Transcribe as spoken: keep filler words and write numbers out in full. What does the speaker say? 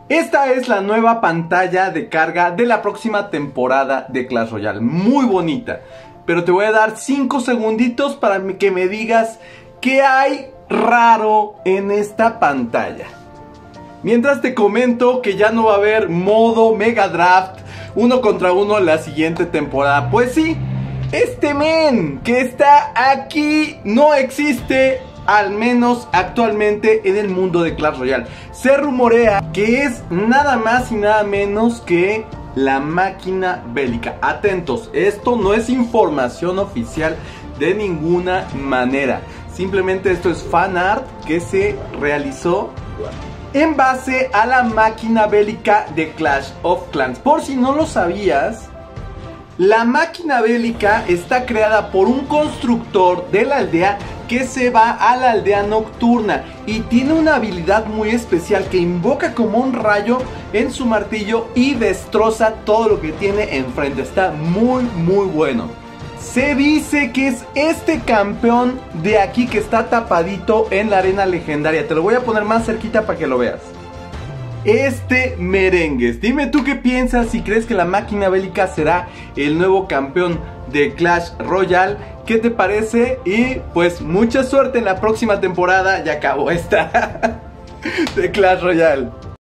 Esta es la nueva pantalla de carga de la próxima temporada de Clash Royale. Muy bonita. Pero te voy a dar cinco segunditos para que me digas qué hay raro en esta pantalla. Mientras te comento que ya no va a haber modo Mega Draft uno contra uno la siguiente temporada. Pues sí, este men que está aquí no existe, al menos actualmente en el mundo de Clash Royale. Se rumorea que es nada más y nada menos que la máquina bélica. Atentos, esto no es información oficial de ninguna manera. Simplemente esto es fan art que se realizó en base a la máquina bélica de Clash of Clans. Por si no lo sabías, la máquina bélica está creada por un constructor de la aldea que se va a la aldea nocturna y tiene una habilidad muy especial que invoca como un rayo en su martillo y destroza todo lo que tiene enfrente. Está muy muy bueno. Se dice que es este campeón de aquí que está tapadito en la arena legendaria. Te lo voy a poner más cerquita para que lo veas. Este Merengues. Dime tú qué piensas, si crees que la máquina bélica será el nuevo campeón de Clash Royale. ¿Qué te parece? Y pues mucha suerte en la próxima temporada. Ya acabó esta de Clash Royale.